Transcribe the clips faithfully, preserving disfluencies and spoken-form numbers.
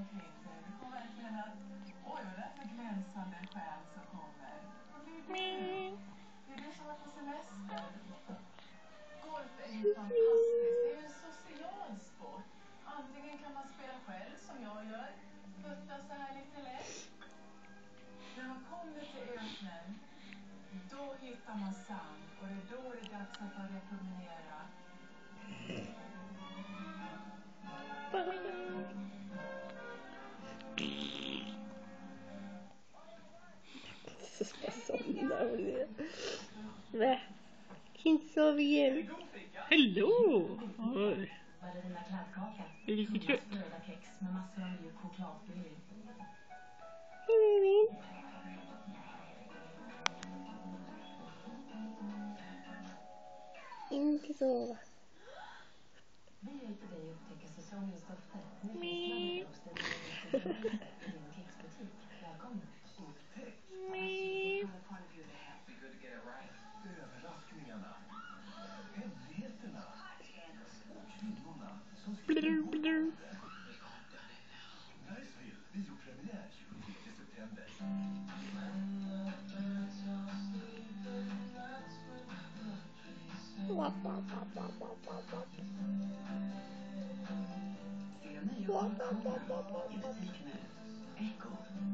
omkring sig. Det kommer verkligen att, oj vad det är för glänsande själ som kommer. Vad blir det? Det är du som har på semester. Golf är ju fantastiskt. Det är ju en social sport. Antingen kan man spela själv som jag gör. Putta så här lite lätt. När man kommer till öknen, då hittar man sand. Och det är då det är dags att börja promenera. Så ska somna och det. Nej, inte sov igen. Hallå! Oj. Är lite trött. Hej, min. Inte sova. Vi hjälper dig att upptäcka säsongens dofter. Min. Välkommen. Min. Överraskningarna, hemligheterna och kvinnorna som Blur, blur. Niceville, biopremiär tjugotredje september. Wap, wap, wap, wap, wap, wap. Se nya kollektioner i butik nu. Eko.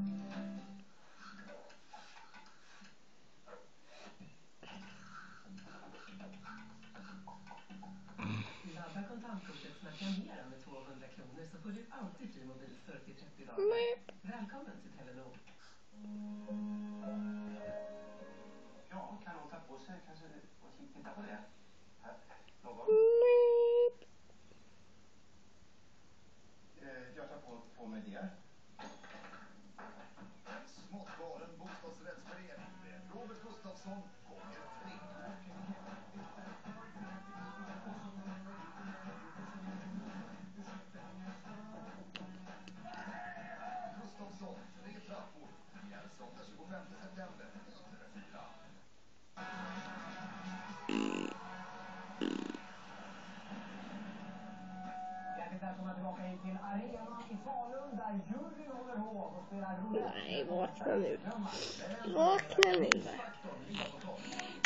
Ladda kontantkortet Snacka Mera med tvåhundra kronor så får du alltid fri mobilsurf i trettio dagar. Välkommen till Telenor. Ja, kan hon ta på sig? Kanske och titta på det. Här, någon? Eh, jag tar på, på mig det. Småttbaren bostadsrättsförening med Robert Gustafsson gånger tre. Gustafsson, tre trappor. Premiär söndag tjugofemte september i T V fyra. Hjärtligt välkomna tillbaka hit till arenan i Falun där juryn håller hov och spelar roulette. Nej, vakna nu. Vakna nu.